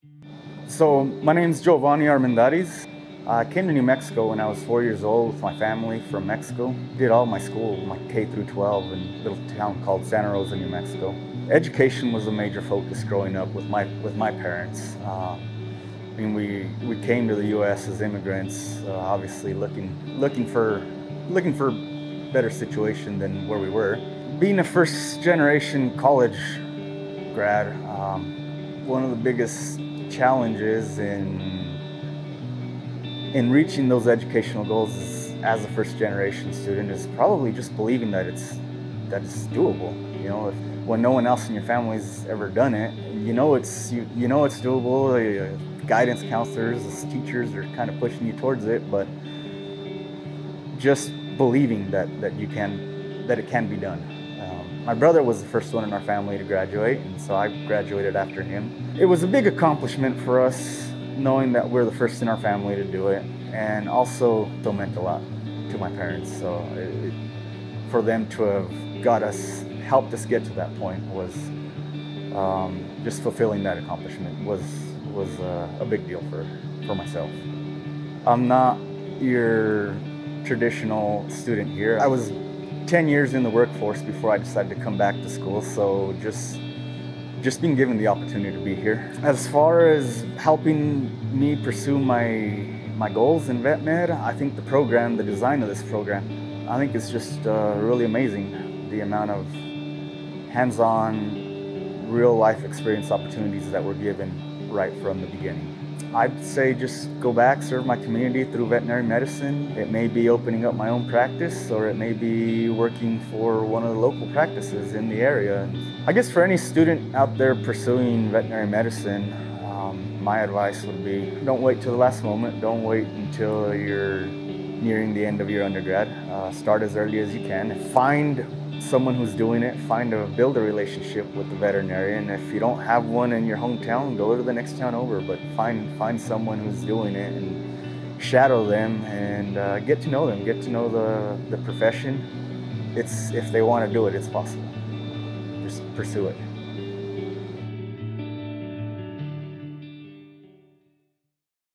So my name's Jovani. I came to New Mexico when I was 4 years old with my family from Mexico. Did all my school, my K through 12 in a little town called Santa Rosa, New Mexico. Education was a major focus growing up with my parents. We came to the U.S. as immigrants, obviously looking for better situation than where we were. Being a first generation college grad, one of the biggest challenges in reaching those educational goals as a first generation student is probably just believing that it's doable. When no one else in your family's ever done it, you know it's doable. The guidance counselors, the teachers are kind of pushing you towards it, but just believing that it can be done. My brother was the first one in our family to graduate, and so I graduated after him. It was a big accomplishment for us, knowing that we're the first in our family to do it, and also still meant a lot to my parents. So for them to have helped us get to that point was just fulfilling that accomplishment was a big deal for myself. I'm not your traditional student here. I was 10 years in the workforce before I decided to come back to school, so just being given the opportunity to be here. As far as helping me pursue my goals in vet med, I think the design of this program, I think it's just really amazing. The amount of hands-on, real-life experience opportunities that we're given right from the beginning. I'd say just go back, serve my community through veterinary medicine. It may be opening up my own practice, or it may be working for one of the local practices in the area. I guess for any student out there pursuing veterinary medicine, my advice would be don't wait till the last moment. Don't wait until you're nearing the end of your undergrad. Start as early as you can. Find someone who's doing it. Build a relationship with the veterinarian. If you don't have one in your hometown, go to the next town over, but find someone who's doing it and shadow them and get to know them, get to know the profession. If they want to do it, it's possible. Just pursue it.